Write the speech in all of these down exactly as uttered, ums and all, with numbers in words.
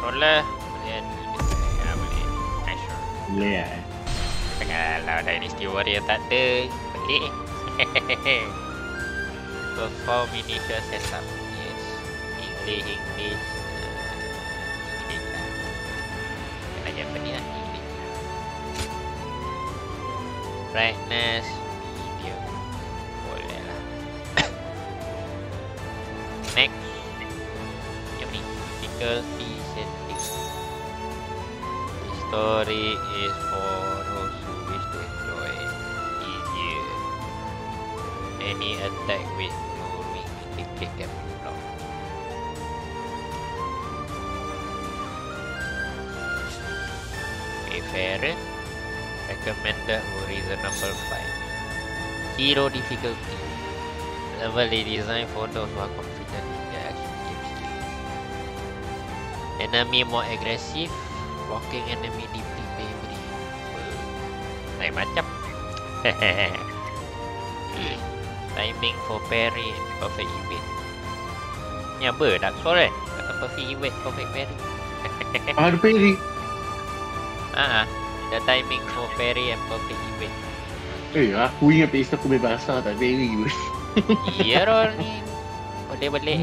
Boleh. Boleh. Ya boleh. Nice sure. Boleh ya. Kalau Dynasty Warrior tak ada, boleh. Perform initial setup. Yes. English, English. Uh, English lah. Kena Japanese lah. English lah. Brightness. Medium. Boleh lah. Next. Yang ni. Difficulty setting. Story is for those who wish to enjoy easier. Any attack with no wing indicate can be blocked. Wayfarer recommended for reasonable fight. Hero difficulty. Level they designed for those who are confident in their action games. Enemy more aggressive. Blocking enemy deeply painfully. Lain macam. Timing for parry and perfect evade. Ni apa? Dark Souls kan? Kata perfect evade, perfect parry. Ah, ada parry. Ah, the timing for parry and perfect evade. Eh, aku ingat P S aku main bahasa tak parry pun. Iya roll ni. Boleh-boleh.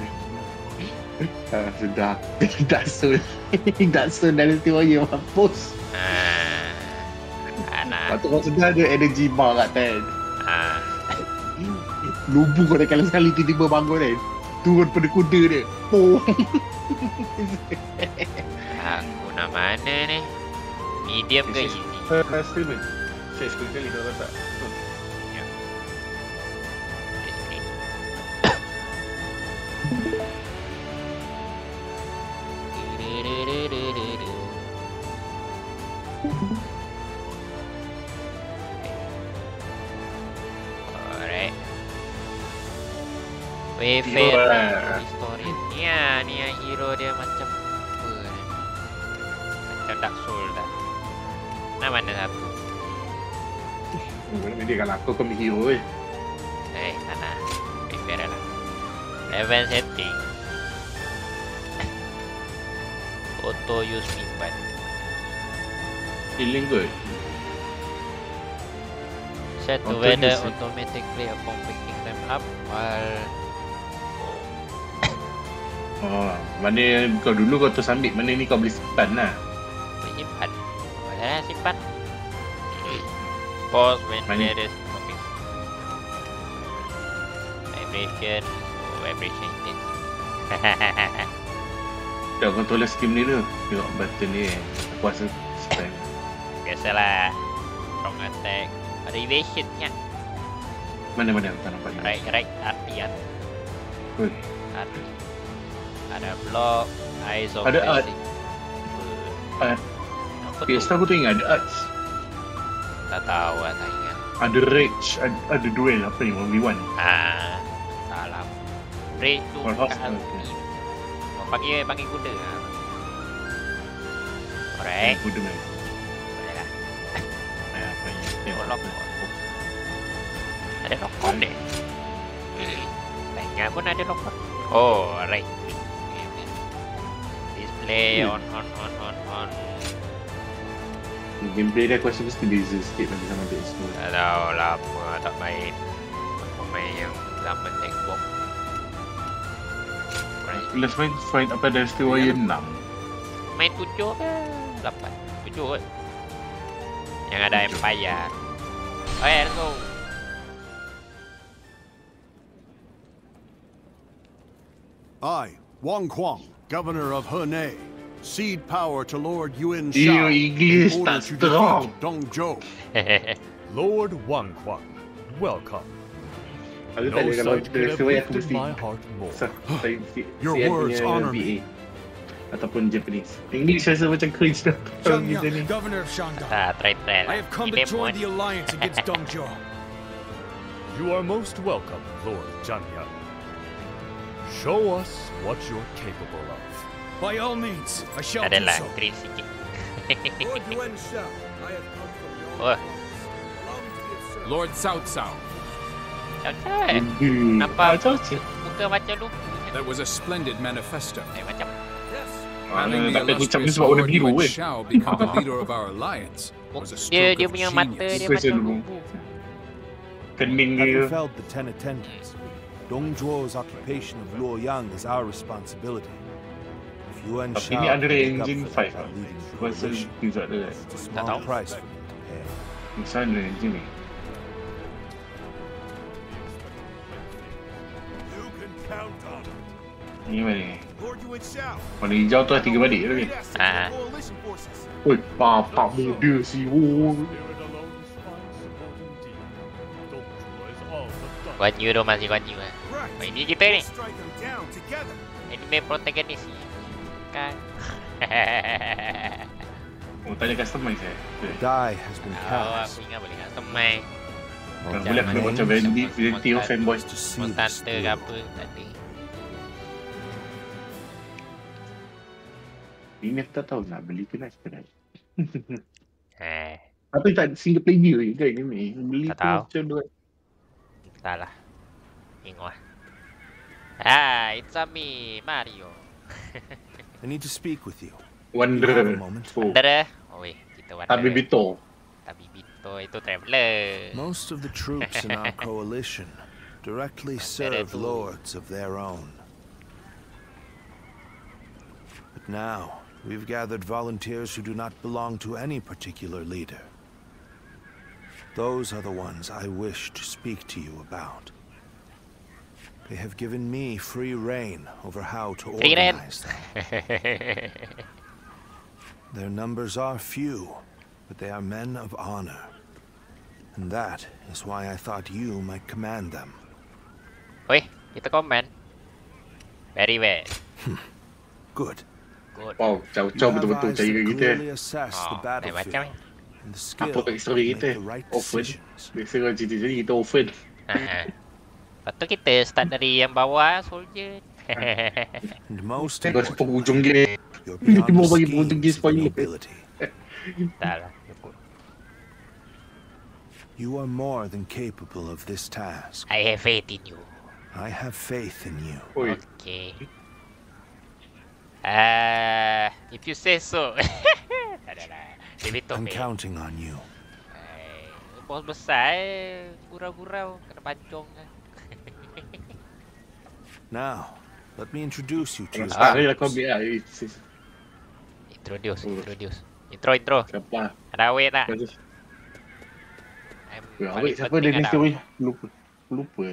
Ah, sudah. Dark Souls. Dark Souls Dynasty Warrior mampus. Ah. Anak. Patut kau sedar ada energy bar kat kan. Ah. Lubu kau dah kalah sekali tiba-tiba bangun kan. Turun pada kuda dia. Oh. Aku nak mana ni? Medium ke easy? Uh, Steven. Saya sepuluh kali dah rasa. Ya. Alright. Wayfarer historian. Ya, ni yang hero dia macam apa ni? Macam Dark Souls dah. Nak mana satu? Mana dia kalau aku kau ambil hero eh. Eh, tak nak. Wayfarer lah. Level setting. Auto use weapon. Feeling good. Set to Auto weather use automatically upon picking them up while Oh, mana kau dulu kau terus ambil, mana ni kau boleh simpan lah. boleh simpan. Boleh simpan. Pause when Mana? there is moving. Vibration, oh, vibration intense. Dah controller skill ni tu. Tengok button ni eh. Aku rasa spam. Biasalah. Strong attack. Elevation nya. Mana-mana aku tak nampak ni. Right, right, artian. Good. Arti. Ada block, eyes of Ada art. basic. Art. Apa P S tu? aku tu ingat ada arts. Tak tahu lah, tak ingat. Ada rage, ada, ada duel apa ni, one v one. Ah, salah. Rage tu Or kat hostile, ulti. Oh, panggil panggil kuda ah. Alright. Aku dengar. Boleh lah. Eh, apa ni? Tengok Tengok lock. Ada lock on deh. Banyak pun ada lock on. Oh, alright. Display on on on on on. Gameplay dia aku rasa mesti beza sikit nanti sama P S tu. Tak tahu lah apa, tak main. Aku main yang zaman Xbox. Alright. Let's main fight apa Dynasty Warrior enam. Main tujuh ke? Lapan. Tujuh kot. Yang ada Empire. Okay, let's go. I, Wang Kuang, governor of Henei, cede power to Lord Yuan Iyo, Shao English in order tak to strong. defeat Dong Zhou. Lord Wang Kuang, welcome. Aku No tak ada kalau sight could Dynasty have Warrior aku lifted mesti my heart more. sah, saya si, Your si words punya honor V A me. ataupun Japanese. English rasa macam cringe dah. Zhang Gitu ni. Yang, governor of Shandong. Ah, try try lah. I have come Ini to join pun. the alliance against Dong Zhou. You are most welcome, Lord Zhang Yang. Show us what you're capable of. By all means, I shall do Adalah so. cringe sikit. Lord Yuan Shao, I have come from your Oh, Allow me to give service. Lord Cao Cao, cocok. Hmm. Nampak Ah, cocok. muka macam lupa. that was a splendid manifesto. Eh, macam Yes, Having the tak ada ucap ni illustrious sebab warna Lord biru Yuan weh. Shao become the leader of our alliance was a Dia stroke dia of punya mata genius. dia Question macam dulu. lembu. Kening dia. Having felled the ten attendants, Dong Zhuo's occupation of Luoyang is our responsibility. If Yuan Tapi Shao ni under can make up engine for five that lah. by leading the Pasal coalition, tidak ada. it's a Tak small tahu. price for him to pay. Di sana engine ni. You can count on it. Ni mana ni? Lord Yuan Shao. Warna hijau tu ada tiga balik tu ni. Ah. Coalition forces. Oi, bapak muda si Wong. Spirit alone is fine support indeed. Dongzhuo is all but done. Guan Yu tu masih Guan Yu lah. Right. Oh, ini kita ni. Strike them down together. Anime protagonis ni. Kan. Oh, tanya customize eh. The die has been Oh, cast. aku ingat boleh customize. Kalau Jangan boleh kena main macam sama Vandy, semua Vanity tak- fanboy. To see the Monster ke steel. apa tak ada. Ini tak tahu nak beli ke nak sekarang. Eh, Tapi tak single player je kan ni. Beli Tak tu tahu. macam dua. salah. Tengok lah. Ah, it's a me, Mario. I need to speak with you. Wonder. You have a moment? Oh, Wonder eh? Oh weh, kita wonder. Tabi Bito. Tabi Bito itu traveler. Most of the troops in our coalition directly serve lords of their own. But now, we've gathered volunteers who do not belong to any particular leader. Those are the ones I wish to speak to you about. They have given me free rein over how to Free rein. organize them. Their numbers are few, but they are men of honor. And that is why I thought you might command them. Weh, kita komen. Very well. Good. Good. Wow, You caw-caw have betul-betul eyes cari that kita. clearly assess the Oh, lain macam battlefield ni. and the skill Apa kat to story make kita? the right Open. decisions. Biasa kalau cerita-cerita kita open. Ha. Lepas tu kita start dari yang bawah, soldier. And most Kau important, penghujung dia. you're Dia beyond mau the bagi penghujung dia schemes of spoiler. nobility. Tak lah. cukup. You are more than capable of this task. I have faith in you. I have faith in you. Oi, Okay. Ah, if you say so. Tak ada lah. Dia betul I'm faith. counting on you. Eh, bos besar eh. Gurau-gurau. Kena pancung kan. Now, let me introduce you to kalau your start ni lah kau brothers. ambil lah. Eh, sis. Introduce, Oh. introduce. Intro, intro. Siapa? Ada awet tak? Kau tu. I'm Eh, paling awet siapa penting dia next ada weh? Lupa. Lupa.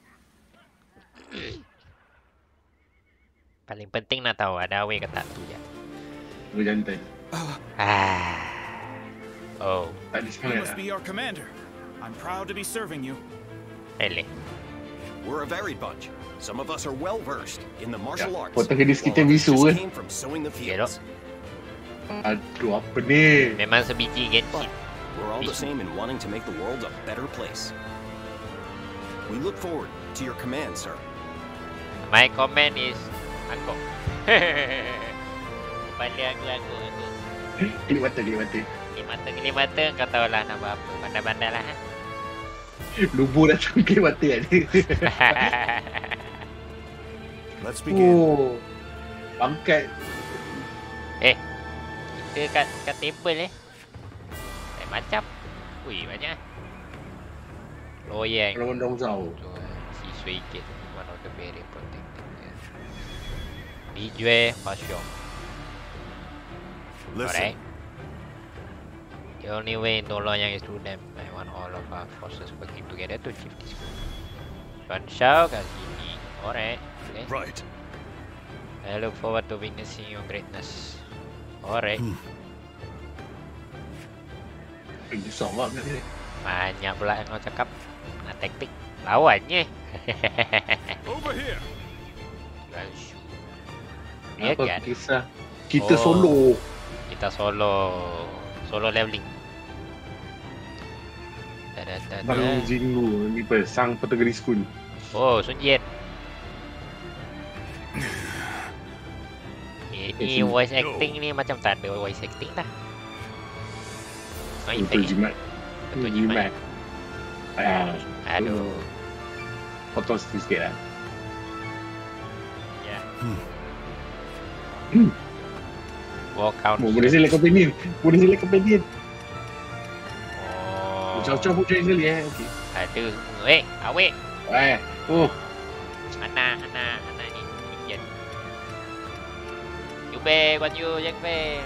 Paling penting nak tahu ada awet ke tak tu je. Berjantan. Ah. Oh, Tak ada You semangat must lah. be our commander. I'm proud to be serving you. really? We're a varied bunch. Some of us are well versed in the martial Ya, arts. protagonis kita while others bisu just eh. came from sowing the Ya, fields. Aduh, apa ni? Memang sebiji But Genshin. we're all the Bisu. same in wanting to make the world a better place. We look forward to your command, sir. My comment is angkok. Pandai aku aku aku. Kelip mata, kelip mata. Kelip mata kelip mata kau tahu lah nak buat apa. Pandai-pandai lah. Ha? Lubu datang kelip mata kan. Let's begin. Oh. Pangkat. eh, kita kat kat table eh. Eh macam. Ui banyak. Loyang. Rondong Zhao. Si Sui Kit, one of the very protected. Li Jue Huaxiong. Listen, Alright. The only way to Loyang is through them. I want all of our forces working together to achieve this goal. Yuan Shao kat sini. Alright. Okay. Right. I look forward to witnessing your greatness. Alright. Hmm. Eh, susah banget ni. Banyak pula yang kau cakap. Nak taktik lawannya. Over here. Yuan Shu. Ya Apa kan? kisah? Kita Oh. solo. Kita solo. Solo leveling. Tada tada. Bang Jingu ni apa? Sang protagonis kun. Oh, Sun Yen. Ini Sun- voice acting ni macam tak ada voice acting dah. Oh, Betul itu jimat. Betul jimat. Ah, Aduh. potong sikit lah. Ya. War count. Boleh select companion. Boleh select companion. Oh. Cocok pun join sekali eh. Okey. Ada semua. Eh, awek. Eh. Oh. Anak, anak, anak ni. Indian. Yube, Guan Yu, Yang Feng.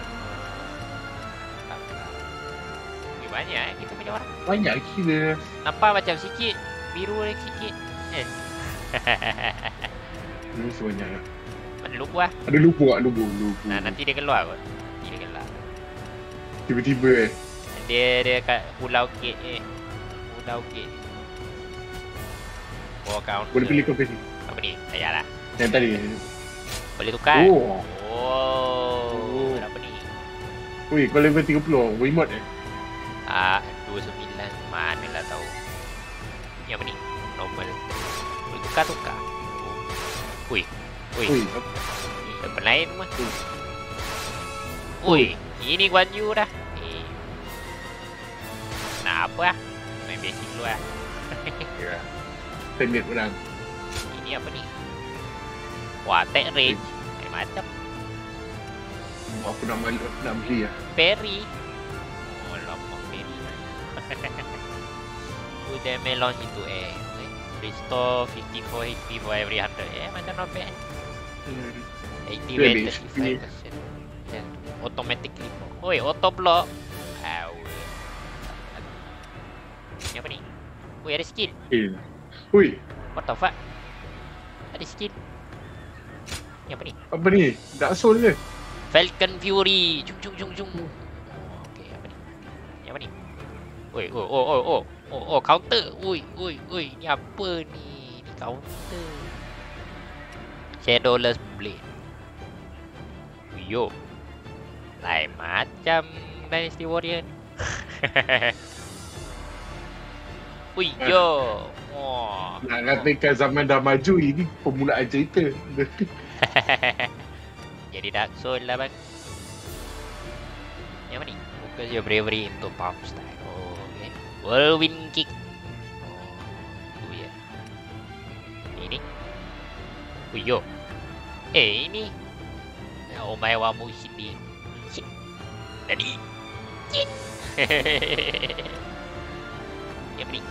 Ni banyak eh kita punya orang. Banyak kira. Nampak macam sikit. Biru lagi sikit. Eh. Ini sebanyak lah. Mana lupa lah. Ada lupa tak? Lupa, lupa. Nah, nanti dia keluar kot. Nanti dia keluar. Tiba-tiba eh. Dia dia kat Pulau Kit eh. Pulau Kit. War count. Boleh pilih companion. Apa ni? Ayahlah. Yang tadi. Boleh tukar. Oh. Oh. Oh. Apa ni? Ui, kau level tiga puluh. Wiimote eh? Ah, dua puluh sembilan. Mana lah tahu. Ni apa ni? Normal. Boleh tukar-tukar. Ui. Ui. Ui. Ni level lain mah. Ui. Ini Guan Yu dah. Ni. Nak apa lah? Main basic dulu lah. Ya. Pendek orang. Ini apa ni? Wah, tech range. Kayak macam. Aku nak beli, nak beli lah. Perry. Oh, lama Perry. Udah melon itu eh. Restore fifty-four H P for every one hundred. Eh, macam not bad. Hmm. Activate Dia thirty-five percent. Yeah. Automatically. Oi, auto block. Au. Ni apa ni? Oi, ada skill. Eh. Ui. What the fuck? Ada skill. Ni apa ni? Apa ni? Dark Soul ke? Falcon Fury. Jung jung jung jung. Oh, okey, apa ni? Ni apa ni? Oi, oh oh oh oh. Oh, oh counter. Ui, ui, ui. Ni apa ni? Ni counter. Shadowless Blade. Yo. Lain macam Dynasty Warrior. Ui, yo. Wah. Nak katakan zaman dah maju, ini permulaan cerita. Jadi Dark Soul lah bang. Yang mana ni? Focus your bravery into palm style. Oh, okay. Whirlwind kick. Oh, tu ya. Ini. Oh, yo. Eh, ini. Omae wa mushimi. Shit. Tadi. Shit. Yang mana ni?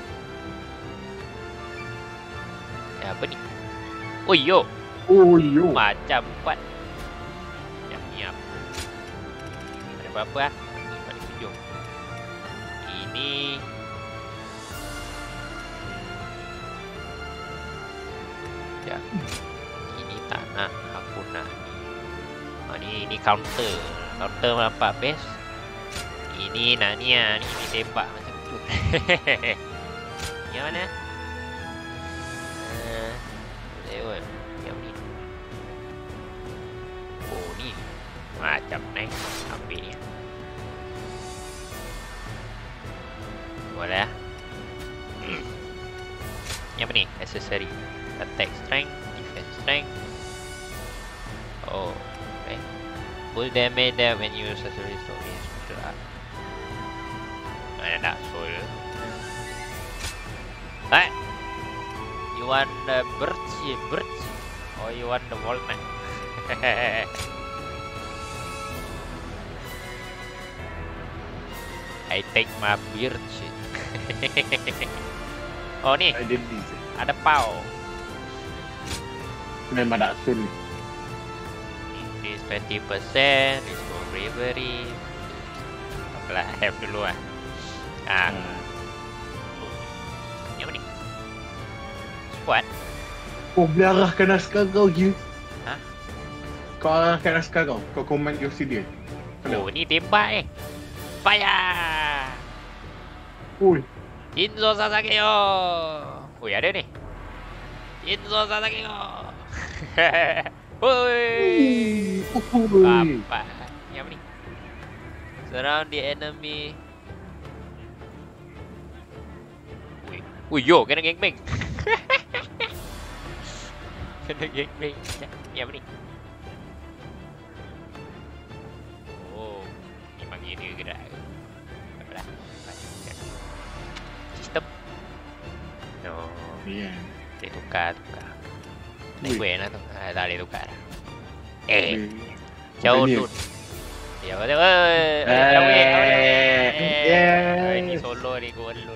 Apa ni? Oh, yo. Oh, yo. Macam kuat. Yang ni apa? Ada berapa lah? Ini pada hujung. Ini. Ya. Ini tak nak. Aku nak ni. Oh, ni, ni counter. Counter nampak best. Ini nak ni lah. Ni, ni tembak macam tu. Yang mana? Uh, lewat. Yang ni. Oh ni. Macam nice. Ambil ni. Boleh lah. Yang apa ni? Accessory. Attack strength. Defense strength. Oh. Okay. Full damage there when you use accessories to be special art. Mana tak soul. Hai. You want the birch, birch, or you want the walnut? I take my birch. Oh ni, Identity. ada pau. Memang Dark Soul ni. Increase twenty percent, restore bravery. Apalah, have dulu lah. Ah. Yang mana ni? Squad. Oh, boleh arahkan naskah kau je. Ha? Kau arahkan naskah kau. Kau command your obsidian. Oh, ni tembak eh. Fire! Ui. Shinzo Sasageo. Oi, ada ni. Shinzo Sasageo. Oi. Ui. Apa? Yang ni. Surround the enemy. Ui. Ui, yo, kena gangbang. Kena gangbang. Yang ni. Oh, memang gini gerak. Apalah. Sistem. No. Ya. Dia tukar, tukar. Ui. Naik gue lah tu. Ah, tak boleh tukar. Eh, Boleh. jauh Apa ni? dun. Ya betul. Eh, awet, awet. Yeah. Ini solo ni gua dulu.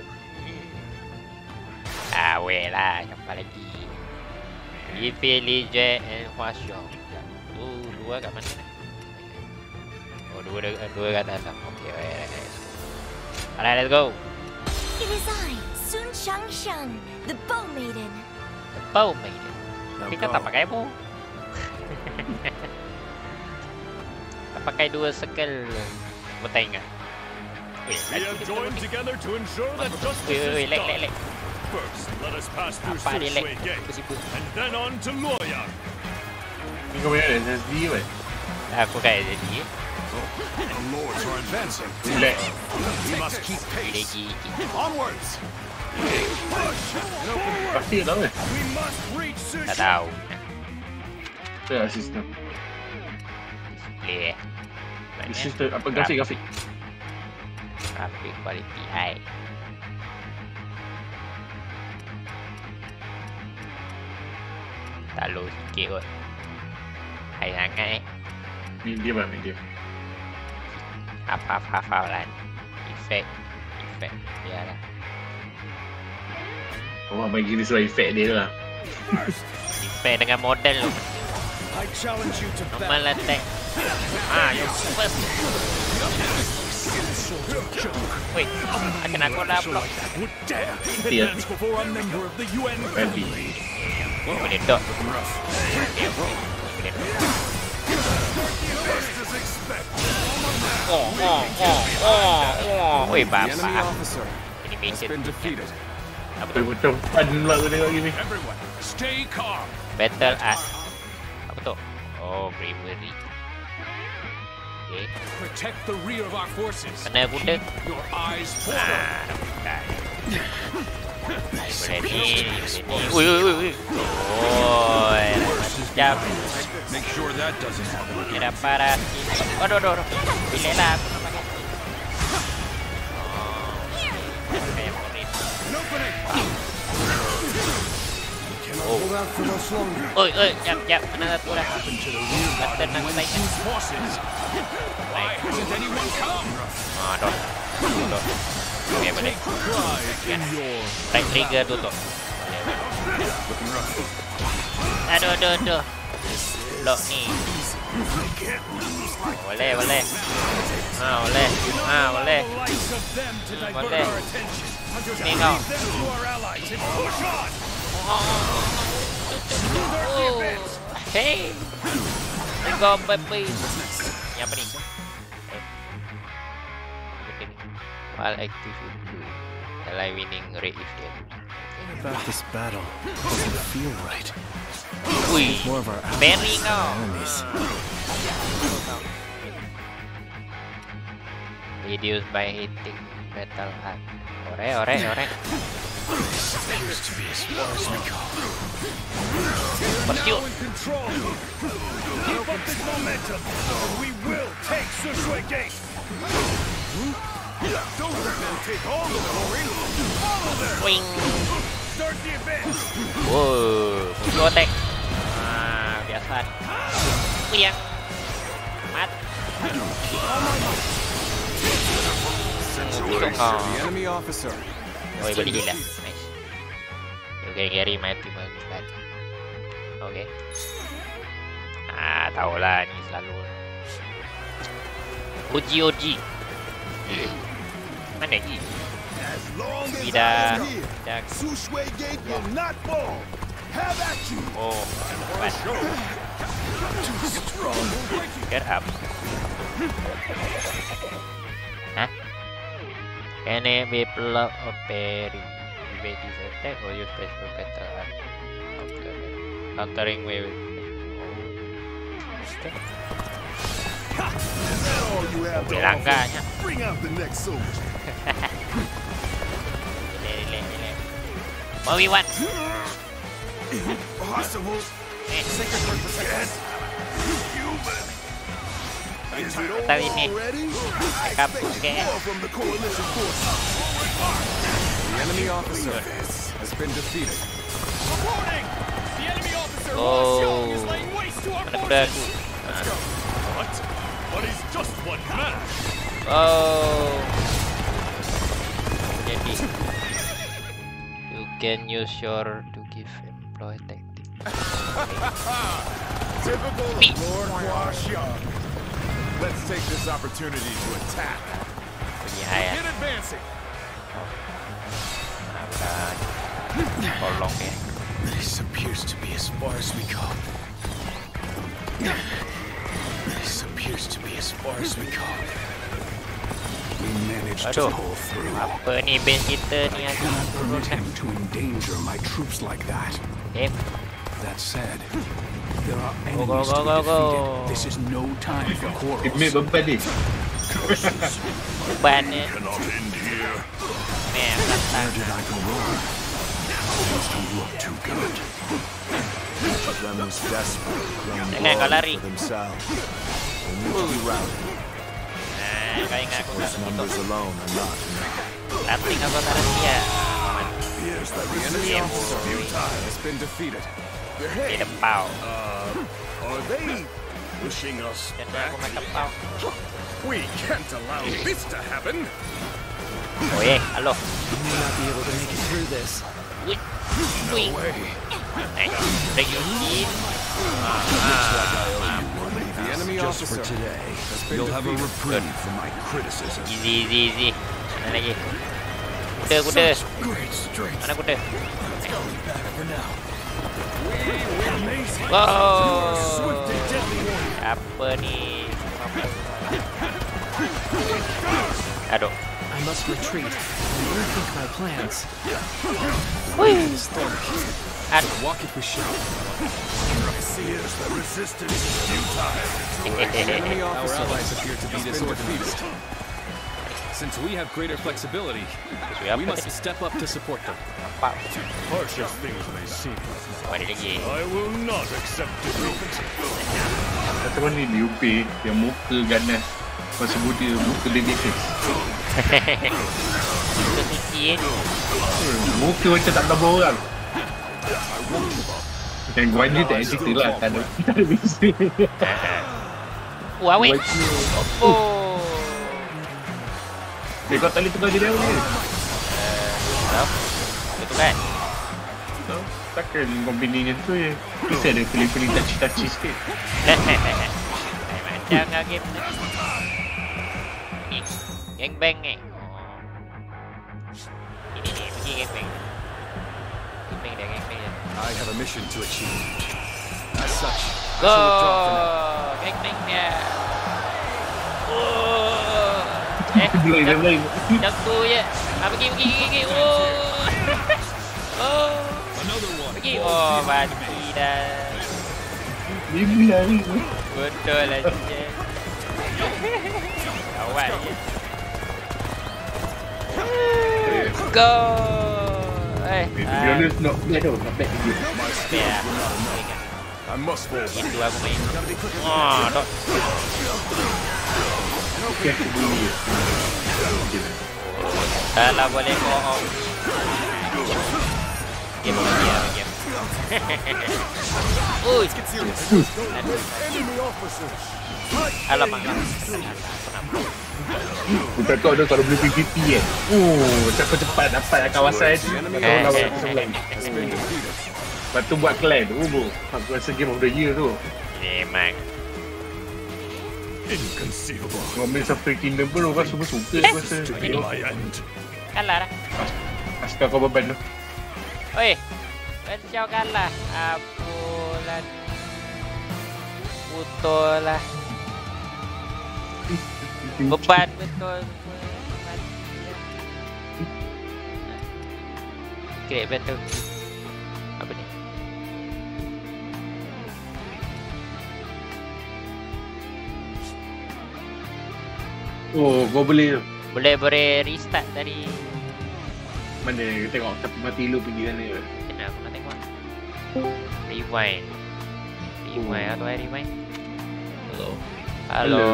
Awet lah, siapa lagi? Yipi, Li Jie, and Hua Xiong. Oh, dua kat mana? Oh, dua dua kat atas. Okay, alright, alright. Alright, let's go. It is I, Sun Shangsheng, the Bow Maiden. The Bow Maiden. Kita tak pakai bow. Tak pakai dua circle. Betul ingat. We have joined together to ensure that justice Wait, wait, is wait, done. lag, lag, lag. First, let us pass through Apa dia lag? Sushui Gate, Sipu-sipu. and then on to Luoyang. Ni kau punya S S D weh. Aku kat jadi. The lords are advancing. Relax. We must keep pace. Lagi. Onwards. Pasti tak tahu eh. We must reach Tak Sushui. tahu. Itu lah sistem. Display eh. Sistem apa grafik grafik. Grafik quality high. Tak low sikit kot. High sangat eh. Medium lah medium. Hafal-hafalan. Efek. Efek. Biarlah. Oh, main gini sebab efek dia lah. Efek dengan model tu. I challenge you to Normal battle. attack. Ah, you first. Wait, akan aku dah block. Would dare Yeah. advance before a member of the U N Ready. Boleh dot. Oh, oh, oh, oh, oh. Weh, The enemy bapak. officer has Animation. been defeated. Apa tu? Betul-betul fun pula aku tengok gini. Everyone, stay calm. Battle art. Apa tu? Oh, bravery. Okay. Protect the rear of our forces. Kena kuda. Your eyes forward. Ah, dah buka. Boleh ni, boleh ni. Ui, ui, ui, ui. Oh, jam. Make sure that doesn't happen. Kira parah. Aduh, aduh, aduh. Pilih lah aku nak pakai. Oh, pakai yang murid. Oh. Hold out for much longer. Oi, oi, jap, jap. Mana satu dah. Button aku tak ingat. Forces. Why hasn't anyone come? Ah, dot. Dot. Okay, boleh. Pride in your Right trigger tutup. Aduh, aduh, aduh. Lock ni. Boleh, boleh. Ah, boleh. Ah, boleh. the likes of them to divert Boleh. our attention. Ni kau. Them to our allies and push on. Oh. Hey. Go, baby. Ni apa ni? Eh. Apa ni? While active in blue. Ally winning rate if dead. About this battle doesn't feel right. Ui. More of our Berry kau. enemies. Reduced by hitting metal hard. Ore, ore, ore. Seems to be as far as we go. Pursuit. In control. Keep up this momentum, or we will take Sushui Gate. Don't let them take all the glory. Follow them. Wing. Start the advance. Wow, musuh attack. Ah, biasa. Piang. Mat. Busuk kau. The enemy officer. Oh, boleh gila. Nice. Okay, carry my team kan. Okay. Ah, tahulah ni selalu. Oji Oji. Mana ni? Tidak. Tidak. Sushui Gate will not fall. Have at you. Oh, cepat. Get up. Hah? Can it be block or parry? Evade this attack or use special battle art? Okay. Countering wave. Oh, langgarnya. Bring out the next soldier. Relay, relay, relay. What we want? Possible. Eh, Is it tahu ini. already? Cakap okay. More from the coalition force. The enemy officer has been defeated. Reporting! The enemy officer Hua Oh. Xiong is laying waste to our Mana kuda forces. aku? Ah. What? But he's just one man. Oh. Jadi, you can use your to give employee tactic. Typical of Lord Hua Xiong. Let's take this opportunity to attack. Yeah, Get advancing. Tolong ya. This appears to be as far as we go. This appears to be as far as we go. We managed to Aduh, pull through. apa ni base kita ni aja turun kan? To endanger my troops like that. Eh, That said, there are go go enemies go to be go go. defeated. This is no time for quarrels. Admit beban ni. Beban ni. Cannot end here. Meh, datang. Where did I go wrong? Things don't look too good. Each of them was desperate, grown Jangan kau lari. for themselves. They need to be routed. Nah, kau ingat aku Those tak numbers alone are not enough. Lating aku tak dia. Here's the enemy officer has been defeated. Di depau. Are they wishing us Dan back? aku main depau. We can't allow this to happen. Oh eh, halo. We may not be able to make it through this. Wih, wih. Eh, break your skin. The enemy Just officer for today, has been you'll have a defeated. reprieve from my criticism. Easy, easy, easy. Mana lagi? Kuda, kuda. Great strength. Mana kuda? For now. Wow. Apa ni? Aduh. I must retreat and rethink my plans. Wih. Aduh. Walk it with shall. Here's the resistance is futile. Enemy Our officer allies appear to be has been disorganized. defeated. Since we have greater flexibility, Sudah we apa must tadi? step up to support them. Apa? Harsh as things may seem, Oh, ada lagi. I will not accept defeat. Kata mana ni U P yang muka ganas. Masa muda muka dia biasa. Itu suci eh. Muka macam tak tambah orang. Yang gua ni tak cerita lah. Tak ada tak ada biasa. Wah, weh. Oh. Dia kau tali tukar jadi apa ni? Tahu? Itu kan. Takkan kombininya tu je. Kita ada feeling-feeling touchy-touchy sikit. Macam lah game tu. Ni, gangbang ni. Ini ni, pergi gangbang. Gangbang dia, gangbang dia. I have a mission to achieve. As such, I Go! shall withdraw for now. Gangbang dia. Oh. Eh, Belai dah belai. macam tu je. Ah, pergi, pergi, pergi, pergi. Oh. Oh. Pergi. Oh, mati dah. Dia belai. Betul lah je. Awal je. Go. Eh, To be ah, honest, not bad tau. Not bad dia. ya. I must fall back. Itu aku main. Oh, dok. Okay, aku beli. Salah boleh bohong. Game lagi ya, game. Ui. Enemy officers. Alamak. Bukan kau dah kalau boleh P V P kan. Oh, cepat-cepat dapat kawasan. Kau lawan sebelah. Has been defeated. Lepas tu buat clan. Oh, bro. Aku rasa game of the year tu. Memang. Inconceivable. Ngomel sampai Kingdom pun orang semua suka. Aku rasa. To be my end. Kalah dah. Askar kau beban tu. Oi. Kau kalah. Apalah. Putolah. Beban betul. Great betul. Apa ni? Oh, kau boleh. Boleh boleh restart dari Mana tengok tapi mati lu pergi sana. Kena aku nak tengok. Rewind. Rewind atau I rewind? Hello. Halo.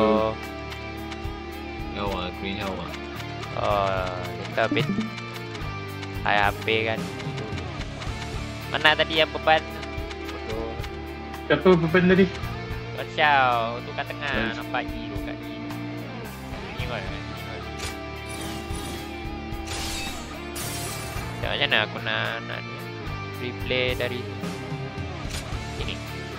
Nyawa, aku ni nyawa. Oh, kita bit. Hai H P kan. Mana tadi yang beban? Bodoh. Siapa beban tadi? Kacau, tu kat tengah nampak E tu kat E. Ni kot. Macam mana aku nak nak ni replay dari sini.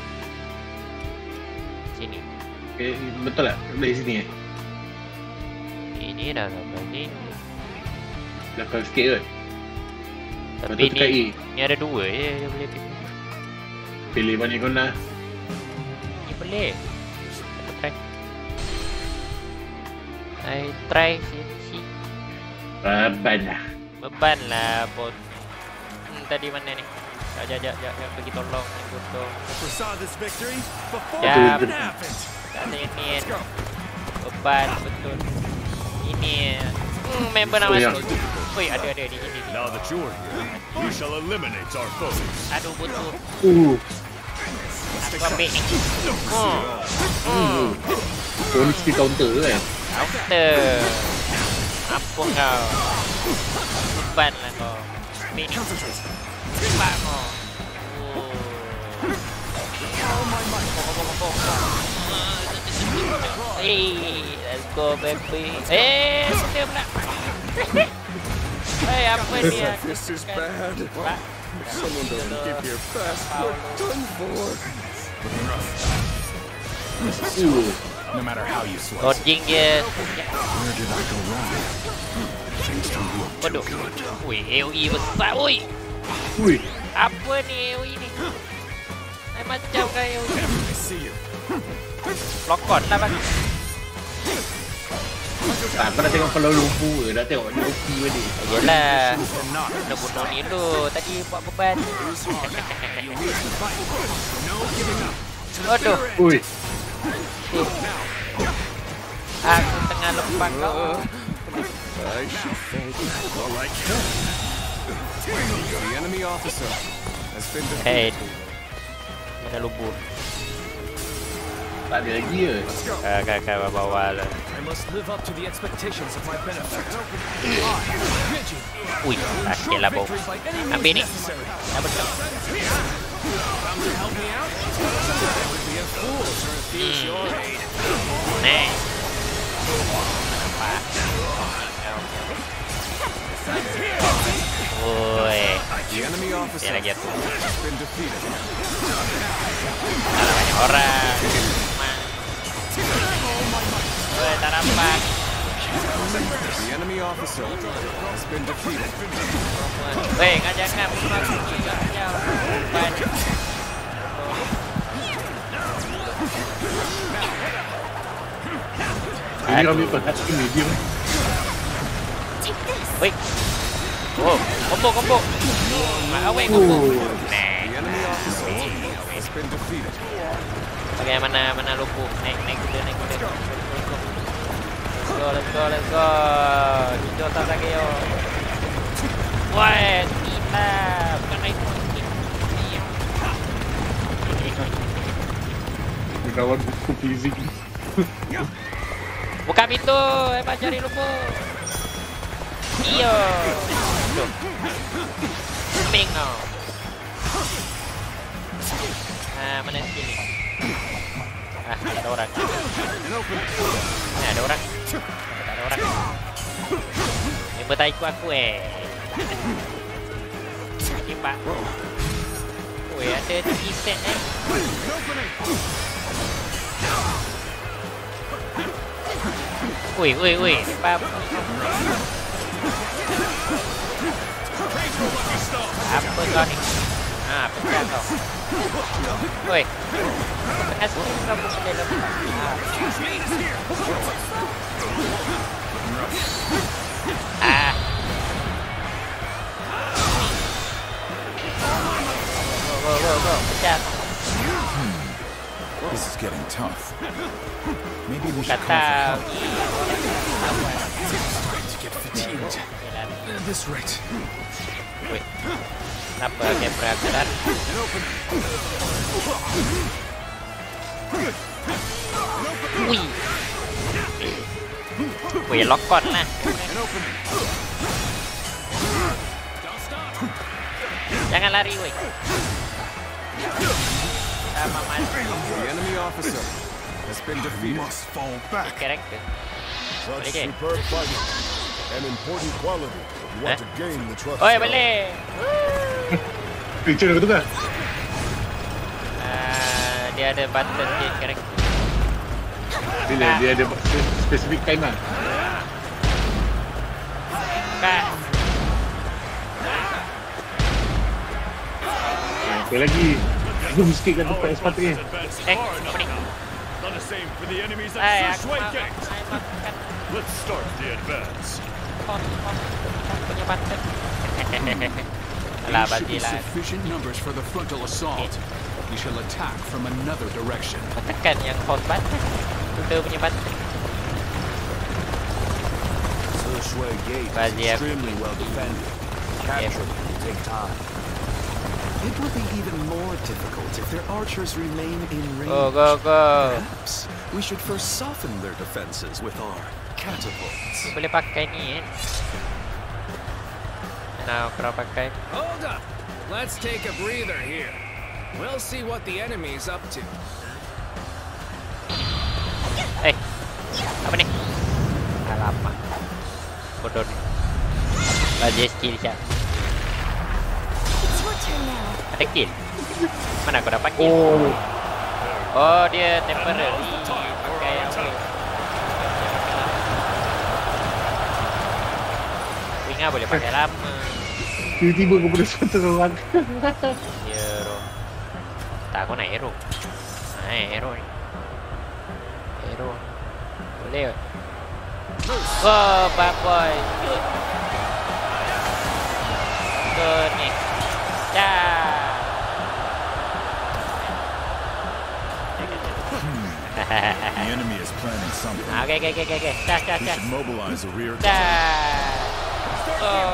Sini. Eh, betul tak? Dari sini eh? Ini dah sampai sini. Belakang sikit kot. Tapi ni, ni ada dua je dia boleh pilih. Pilih mana kau nak. Ni boleh. Aku try. I try si. Beban lah. Beban lah bos. Hmm, tadi mana ni? Jap jap jap jap pergi tolong ni botol. Jap. Tak ada ni. Beban betul. Ini hmm, member nak masuk. Oi, ada ada di sini. Now that you're here, we shall eliminate our foes. Aduh betul. Uh. Aku ambil ni. Hmm. Hmm. Kau ni mesti counter tu kan? Counter. Apa kau? Beban lah kau. Ambil ni. Cepat kau. Hey, let's go baby. Eh, dia pula. Hey, apa ni? This is bad. Someone don't give your best. We're done for. No matter how you slice. Dodging dia. Where did I go wrong? Things don't look too good. Wih, A O E besar, wih. Wih. Apa ni A O E ni? Ay, macam kan A O E. I see you. Lokot lah bang. Tak, kau dah tengok kalau lumpuh ke? Dah tengok dia O P balik. Yelah. Dah bunuh ni dulu. Tadi buat beban. Aduh. Ui. Aku tengah lepas kau. I should fall back while I can. The enemy officer has been defeated. Hey, mana lubur? Tak ada lagi ke? Kakak bawah lah. I must live up to the expectations of my benefactor. Ui, sakit lah bau. Ambil ni. Dah betul. Nih. Nampak. Ui. Dia lagi tu. Ada banyak orang. Ui, tak nampak. The enemy officer has been defeated. Weh, kau jangan bunuh aku ni. Kau banyak. Ini kami perhati medium. Weh. Oh, combo combo. Awek combo. The enemy officer has been defeated. Bagaimana mana lumpuh? Naik naik kuda naik kuda. Let's go let's go let's go. Hijo Sasageo. Wah, gila. Bukan naik kuda. Kawan buku fizik. Buka pintu, hebat cari lumpuh. Iyo. Ping no. Ah, mana sini? Ah, ada orang. Nah, ada orang. Tak ada orang. Ini bertaiku aku eh. Ini pak. Weh, ada reset eh. Wih, wih, wih. Pak. Apa kau ni? Ah, pecah kau. Woi. Tengah sini kamu boleh lepas. Ah. Go, go, go, go. Pecah. This is getting tough. Maybe we should Kata. to get fatigued. This right. Wait. Kenapa kamera gerak? Wih. Wih, lokot lah. Jangan lari, wih. The enemy officer has been defeated. Must fall back. Karakter. Such superb fighting. An important quality if you want to gain the trust. Oi, balik. Feature betul kan? Ah, dia ada button change karakter. Dia dia ada spesifik time lah. Kak. Apa lagi? Zoom sikit kan tempat sepatutnya. Eh, apa ni? Not the same for the enemies at Ay, First aku Way mau, Gate. saya makan Let's start the advance. pot, pot, kita punya button. Alah, batilah. Sufficient numbers for the frontal assault. We shall attack from another direction. Tekan yang pause button. Kita punya button. Shui Gate But is yeah. extremely well defended. Capture it will take time. It will be even more difficult if their archers remain in range. Go, go, go. Perhaps we should first soften their defenses with our catapults. Boleh pakai ni kan? Nah, kalau pakai. Hold up. Let's take a breather here. We'll see what the enemy's up to. Eh, apa ni? Alamak. Bodoh ni. Baca skill siap. It's your turn now. Ada kill? Mana aku dapat kill? Oh, Oh, dia temporary. Pakai yang ni. Ringa boleh pakai lama. tiba-tiba kau boleh satu orang. Hero. Tak, aku nak hero. Nah, hero ni. Hero. Boleh. Oh, bad boy. Shoot. Good ni. Dah. The enemy is planning something. Okay, okay, okay, okay. Dah, dah, We dah. should mobilize a rear guard. Dah. Oh.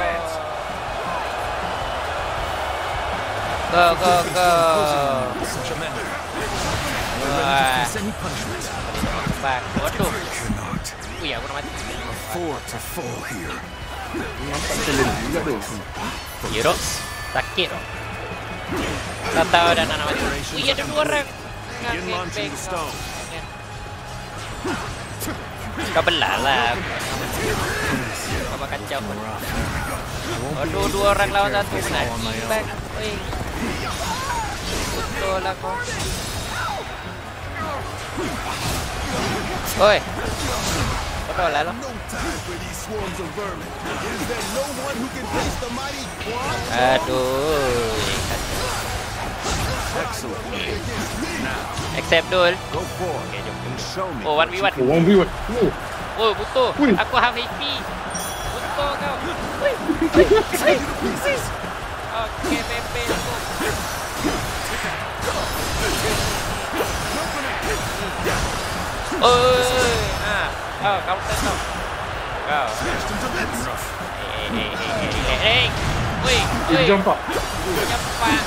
Go, go, go. Such a manner. Wah. Any punishment. Back. Waduh. Cannot Ui, aku nak mati. afford to fall here. Nampak challenge juga tu. Hero. Sakit. Tak tahu dah nak mati. Ui, ada dua orang. Begin launching the stone. Kau belah lah. Kau bakal kacau pun. Aduh, dua orang lawan satu. Nanti back. Ui. Betul lah kau. Oi. Betul lah lo. Aduh. Accept dul. Go forward and show me. Oh, one v one. Oh, one v one. Oh, Oh, butuh. Ui. Aku half H P. Butuh kau. Ui. Ui. Ui. Ui. Okey, Pepe aku. Oi. Ah. Oh, kau tenang. Kau. Eh, eh, eh, eh, eh. Ui. dia Ui. jumpa. Cepat.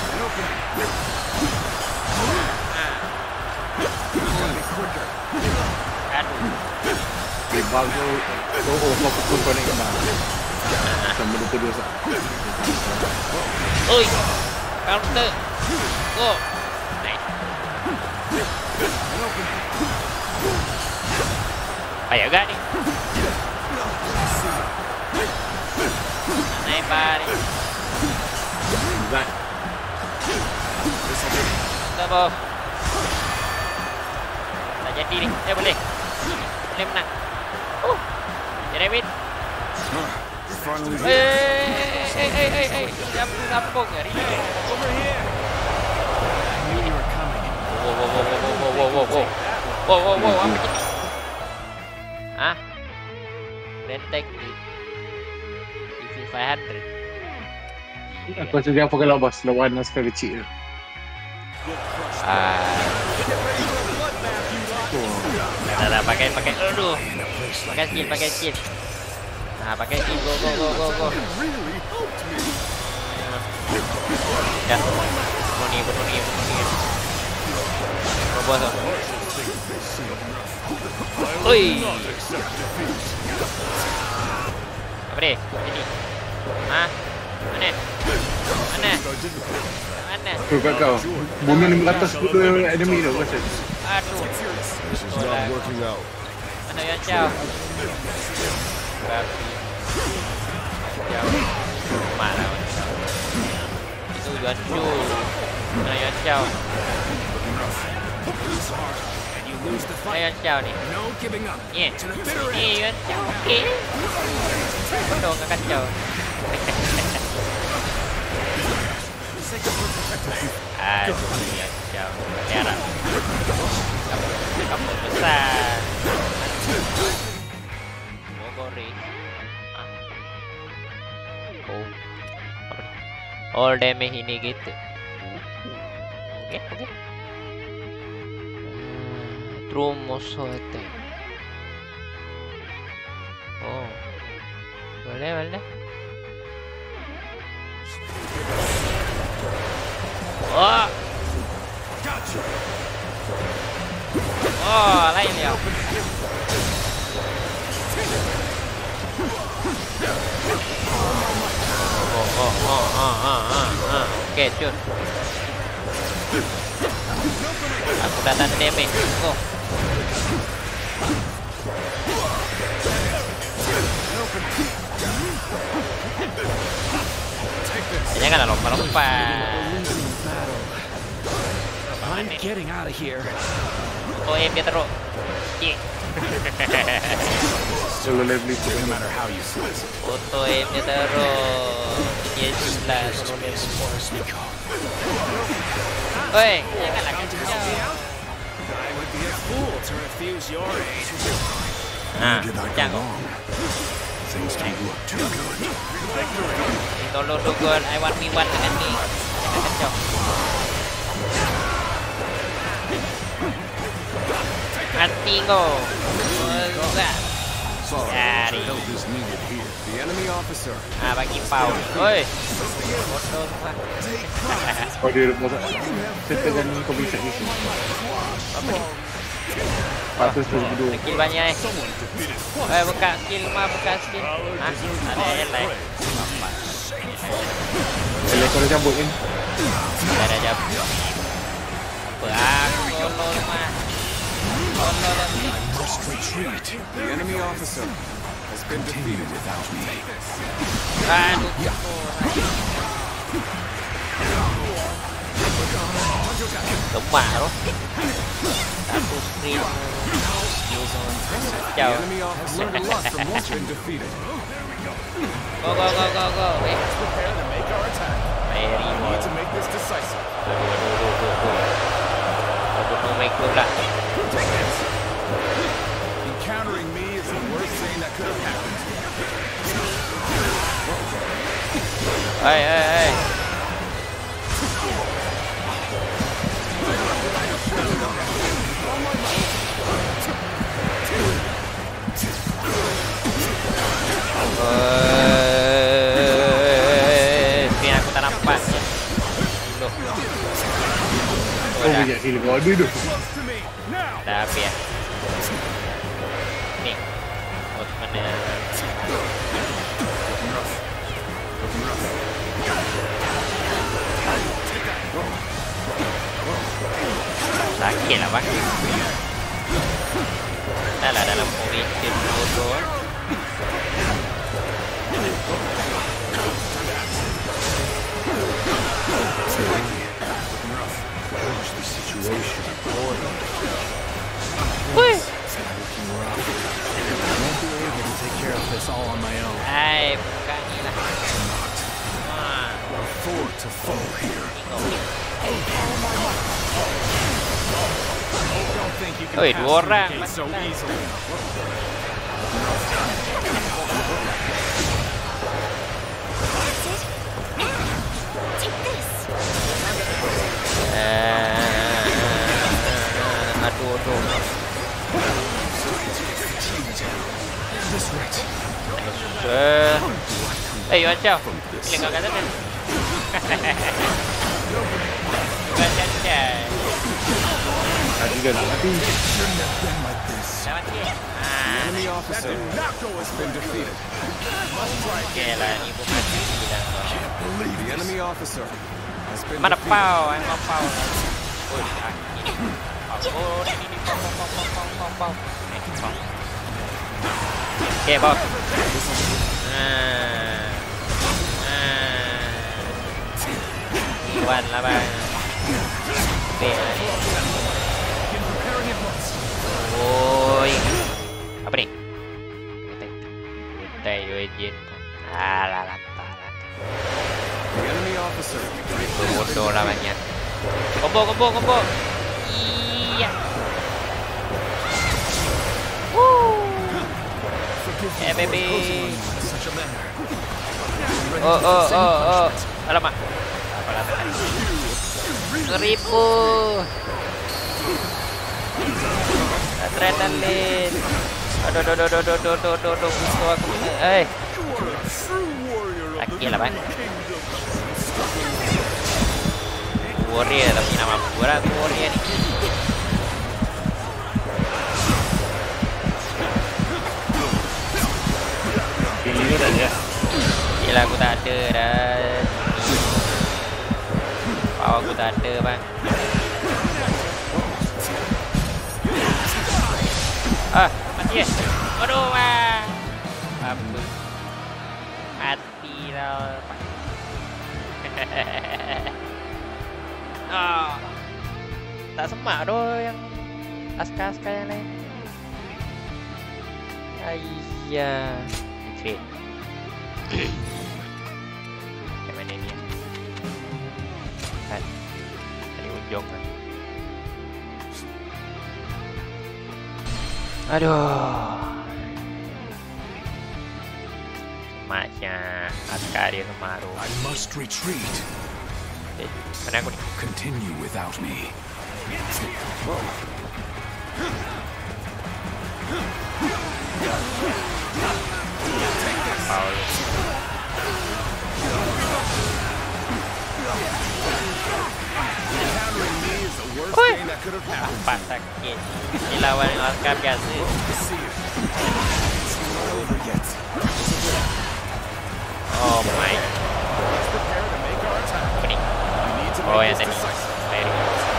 Ah. Aduh. Dia bago. Oh, oh, kau pukul kau naik kemana? Sama dia kedua sah. Oi. Counter. Go. Nice. Payah juga ni. Naik bari. Zat. Double. Tak jadi ni. Eh, boleh. Boleh menang. Oh. Jadi win. Eh, eh, eh, eh, eh. Sambung, sambung. Hari ni. Over here. Wow, wow, wow, wow, wow, wow, wow, wow. Wow, wow, wow. Apa ni? Hah? Renteng ni. E V five hundred. Aku rasa dia apa kalau bos lawan naskah kecil. Ah. Dah, dah, pakai, pakai. Aduh. Pakai skill, pakai skill. Nah, pakai skill. Go, go, go, go, go. Ya. Bunuh ni, bunuh ni, bunuh ni. Robot tu. Oi. Apa ni? Ini. Ha? Mana? Mana? Mana? mana? Tuh kat kau. Bunuh lima ratus sepuluh enemy tu pasal. Aduh. This is not working out. Mana yang jauh? Babi. Jauh. Mana? Itu Yuan Shu. Mana yang jauh? Mana yang jauh ni? Ni. Ni Yuan Shu. Okey. Betul ke kacau? Aduh, Yuan Shu. Merah. Kamu besar. Mogori. Oh. All damage ini gitu. Oke, oke. Trumoso attack. Oh. Boleh, boleh. Oh. Oh, lain ya. Oh, oh, oh, oh, oh, oh. Oke, cun. Aku datang damage. Oh. Jangan kan lompat-lompat. I'm getting out of here. Oh, aim dia teruk. Yeah. Solo level itu. No matter how you slice it. Auto aim dia teruk. Yes, lah. Oi, jangan lagi jauh. I would be a fool to refuse your aid. Ah, Did I go jangan. wrong? Things don't look too good. Tolong dugun, I want me one dengan ni. Jangan kacau. Mati kau. Enggak. Cari. The enemy officer. Ah, bagi pau. Oi. Bodoh semua. Oh dia masak. Setekan kau bisa ni. Apa ni? Patut tu dulu. Skill banyak eh. Eh, buka skill mah, buka skill. Hah? Ada elek. Elek kau dah cabut kan? Dah dah cabut. Apa? Aku tolong mah. I must retreat. The enemy officer has been defeated without me. Aduh. Lemah loh. Satu sprint. The Jauh. enemy officer has been defeated. Go go go go go. Eh. Prepare to make our attack. Very We well. need to make this decisive. Aduh aduh aduh aduh. Aduh aduh make pula. Encountering me is the worst thing that could have happened to you. Hey hey hey. Biar aku tak nampak ya. Loh. Kau punya heal kau ada tu. Dah habis ya. Ni. Oh, mana? Sakit lah bang. Dah lah dalam pemikiran bodoh. Manage the situation accordingly. Wih. I won't be able to take care of this all on my own. Hai, bukan ni lah. Afford to fall here. Don't think you can Oi, pass dua through the orang. gate so easily. That's it. Now, take this. Eh, aduh, aduh. Eh, eh, Yuan Xiao. Pilih kau kata kan? Yuan Xiao. Tadi kan mati. Dah mati. Ah, The enemy officer has been defeated. okey lah, ni pun mati bilang kau. The enemy officer Mana pau, yang mau pau. Woi, ini. Oh, ini pau pau pau pau pau pau. Oke, bos. Nah. Nah. Iwan lah, Bang. Oke. Woi. Apa nih? Kita izin. Alah, lantar. Enemy officer. Bodoh namanya. Combo, combo, combo. Iya. Woo. Eh, baby. Oh, oh, oh, oh. Alamak. Alamak. Seribu. Adrenalin. Aduh, aduh, aduh, aduh, aduh, aduh, aduh, aduh, musuh aku. Eh. Lagi lah, Bang. Warrior, tapi nama gua Warrior nih. Ini udah ya. Gila, aku tak ada dah. Power aku tak ada, Bang. Ah, mati ya. Aduh, Bang. Apa? Mati lah, Pak. Oh, tak semak doh yang aska-aska yang lain. Ayah, cek. Kayak mana ni? Kan, dari ujung kan. Aduh, semaknya aska dia kemaru. I must retreat. Mana aku nih? Continue without me. Paul. Woi, apa sakit? Dilawan Oscar biasa. Oh my. Oh ya tadi. Very.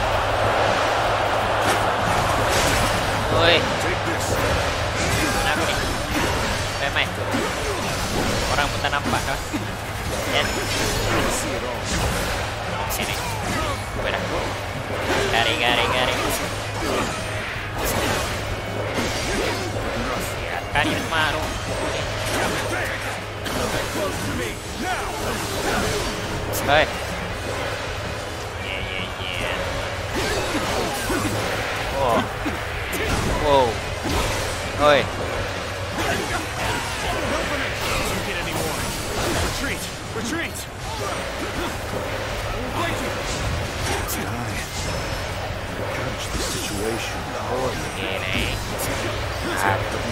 Woi. Kenapa nih? Memang. Orang pun tak nampak kan? Ya. Sini. Benar. Garing, garing, garing. Ya, kan ini maru. Hei. Oh. Wow. Oi. Retreat! Retreat! Judge the situation. Gini. Aku.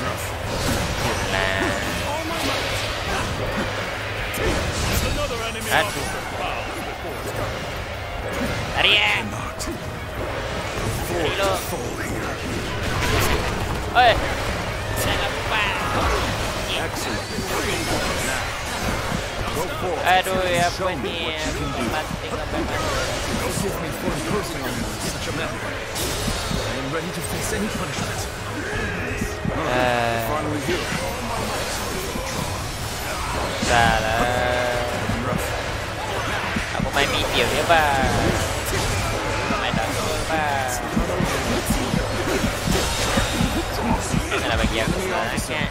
Aduh. Arian. Lo. Oi. Jangan lupa. Aduh, ya apa nih? Mati sampai mati. Salah. Aku main video ya, Bang. Main dangdut, Bang. Kenapa bagi aku salahnya?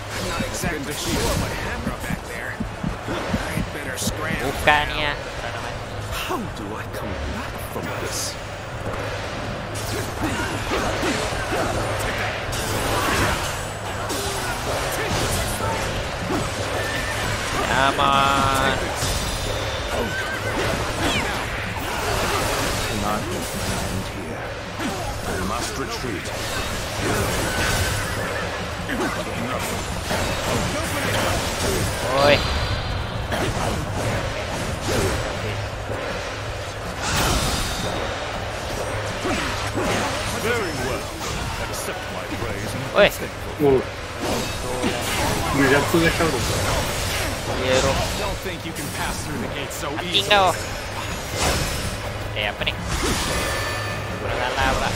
Bukan ya. How do I come back from this? Come on. Cannot end here. I must retreat. Oi. Very well. Accept my praise and Oi. Oh. Mira tu de cabrón. Hero. Don't think you can pass through the gate so Mati easily. kau. Eh apa nih? Kurang laba.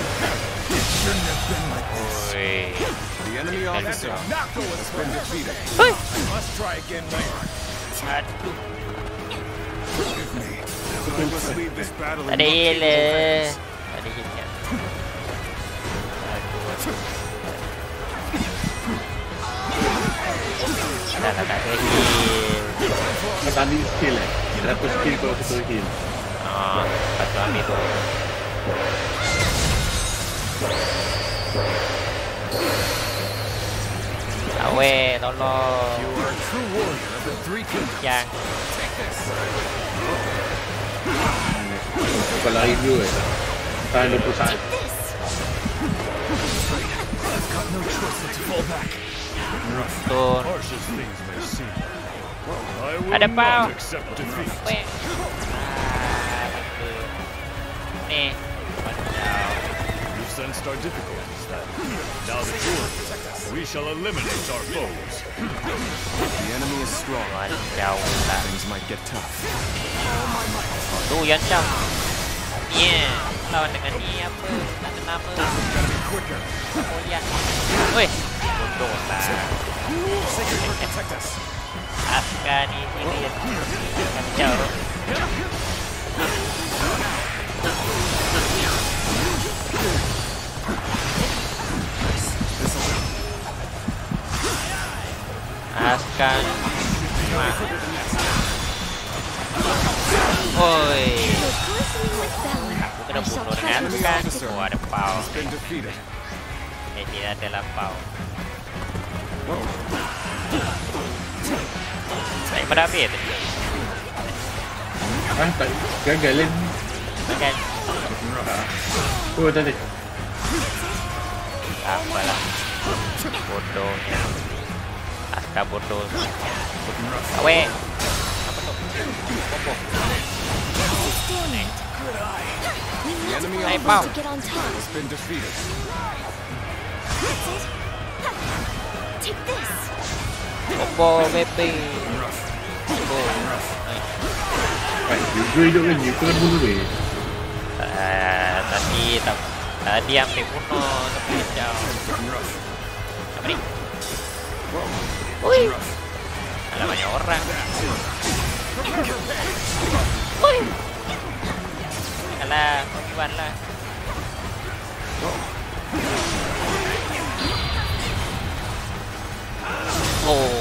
Woi. The enemy officer has been defeated. Must try again later. Aduh. I must leave this battle in Ada your heal. hands. Ada heal kan. Dah dah dah heal. Tadi skill eh. Satu skill kalau satu heal. Ah, satu ambil tu. Awe, tolong. You are a true warrior of the three kingdoms. Yang. Take this. Kau lari dulu eh. Tahan dua puluh saat. I've got no choice but to fall back. Tuh. Harsh as things may seem, I will Ada pau. not accept defeat. Weh. Ah, betul. Nih. Wadaw. You sensed our difficulties then. Now that you're here, we shall eliminate our foes. The enemy is strong. Wadaw lah. Things might get tough. Tuh yang jam. Yeah. Lawan dengan ni apa? Tak ada nama. Oh ya. Weh. Bodoh lah. Aska ni sini kacau. Aska. Oi. Kena bunuh dengan Aska. Oh ada pau. Ini tidak ada pau. Saya pada habis tadi. Ah, tak gagal kan? Gagal. Oh, tadi. Apalah. Bodohnya. Aska bodoh. Awe. Apa tu? Bobo. The enemy Hey, officer pau. has been defeated. Take this. Bobo baby. Bobo. Baik, juga hidup lagi. Kau nak bunuh dia. Ah, tadi tak tadi ambil bunuh tapi jauh. Apa ni? Ui. Ada banyak orang. Ui. Alah, kawan lah. Oh.